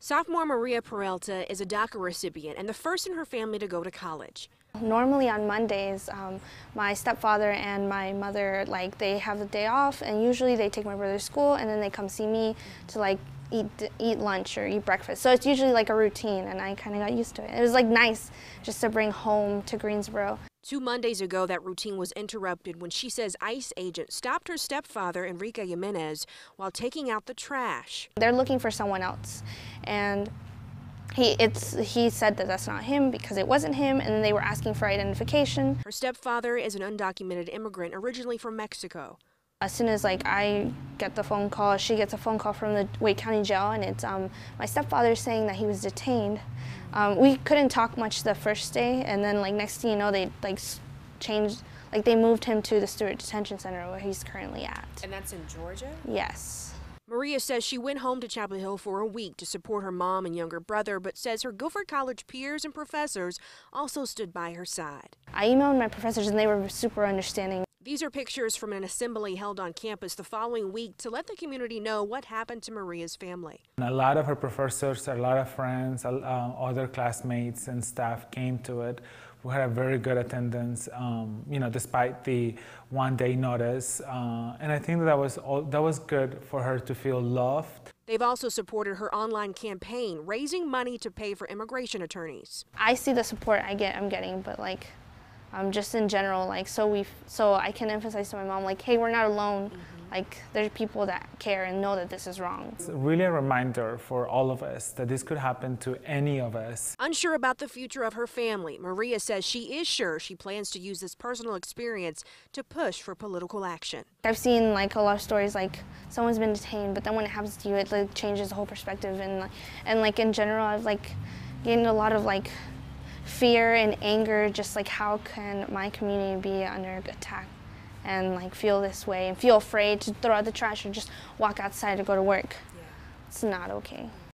Sophomore Maria Peralta is a DACA recipient and the first in her family to go to college. Normally on Mondays, my stepfather and my mother, they have the day off, and usually they take my brother to school and then they come see me to eat lunch or eat breakfast. So it's usually like a routine, and I kind of got used to it. It was nice just to bring home to Greensboro. 2 Mondays ago, that routine was interrupted when she says ICE agents stopped her stepfather, Enrique Jimenez, while taking out the trash. They're looking for someone else, and he said that that's not him because it wasn't him, and then they were asking for identification. Her stepfather is an undocumented immigrant originally from Mexico. As soon as she gets a phone call from the Wake County Jail, and it's my stepfather saying that he was detained. We couldn't talk much the first day, and then next thing you know, they they moved him to the Stewart Detention Center where he's currently at. And that's in Georgia? Yes. Maria says she went home to Chapel Hill for a week to support her mom and younger brother, but says her Guilford College peers and professors also stood by her side. I emailed my professors and they were super understanding. These are pictures from an assembly held on campus the following week to let the community know what happened to Maria's family. A lot of her professors, a lot of friends, other classmates and staff came to it. We had a very good attendance, despite the one-day notice, and I think that was good for her to feel loved. They've also supported her online campaign, raising money to pay for immigration attorneys. I see the support I'm getting, but just in general, so I can emphasize to my mom, hey, we're not alone. There's people that care and know that this is wrong. It's really a reminder for all of us that this could happen to any of us. Unsure about the future of her family, Maria says she is sure she plans to use this personal experience to push for political action. I've seen a lot of stories someone's been detained, but then when it happens to you, it changes the whole perspective, and in general, I've gained a lot of fear and anger, just how can my community be under attack and feel this way and feel afraid to throw out the trash or just walk outside to go to work. Yeah. It's not okay.